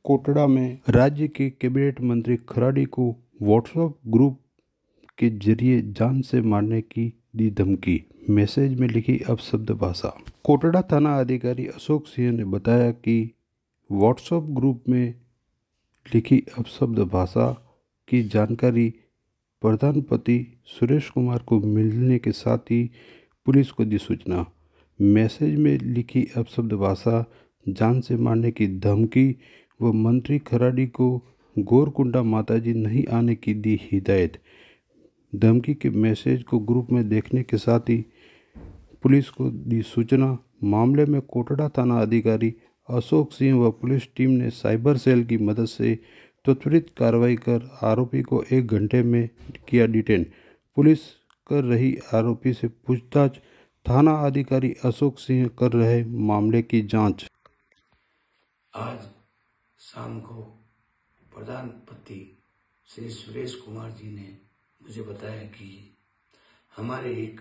कोटड़ा में राज्य के कैबिनेट मंत्री खराड़ी को व्हाट्सएप ग्रुप के जरिए जान से मारने की दी धमकी, मैसेज में लिखी अपशब्द भाषा। कोटड़ा थाना अधिकारी अशोक सिंह ने बताया कि व्हाट्सएप ग्रुप में लिखी अपशब्द भाषा की जानकारी प्रधानपति सुरेश कुमार को मिलने के साथ ही पुलिस को दी सूचना। मैसेज में लिखी अपशब्द भाषा, जान से मारने की धमकी व मंत्री खराड़ी को गोरकुंडा माताजी नहीं आने की दी हिदायत। धमकी के मैसेज को ग्रुप में देखने के साथ ही पुलिस को दी सूचना। मामले में कोटड़ा थाना अधिकारी अशोक सिंह व पुलिस टीम ने साइबर सेल की मदद से त्वरित कार्रवाई कर आरोपी को 1 घंटे में किया डिटेन। पुलिस कर रही आरोपी से पूछताछ। थाना अधिकारी अशोक सिंह कर रहे मामले की जांच। आज शाम को प्रधानपति श्री सुरेश कुमार जी ने मुझे बताया कि हमारे एक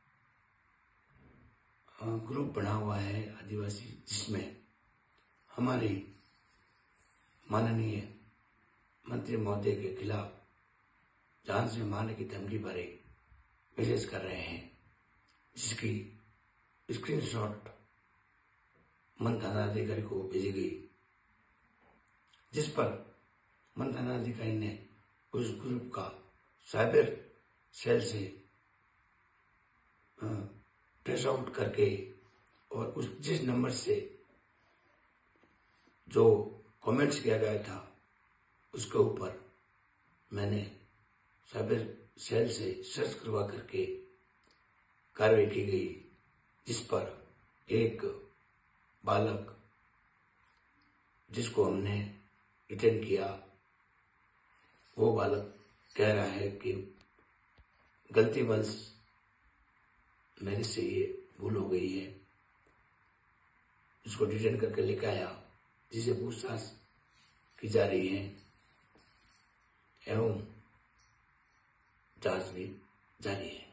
ग्रुप बना हुआ है आदिवासी, जिसमें हमारे माननीय मंत्री महोदय के खिलाफ जान से मारने की धमकी भरे मैसेज कर रहे हैं, जिसकी स्क्रीनशॉट मन थानाधिकारी को भेजी गई, जिस पर मन थानाधिकारी ने उस ग्रुप का साइबर सेल से ट्रेस आउट करके और उस जिस नंबर से जो कमेंट्स किया गया था उसके ऊपर मैंने साइबर सेल से सर्च करवा करके कार्रवाई की गई, जिस पर एक बालक जिसको हमने डिटेन किया, वो बालक कह रहा है कि गलतीवश मेरे से ये भूल हो गई है। उसको डिटेन करके लेकर आया, जिसे पूछताछ की जा रही है एवं जांच भी जारी है।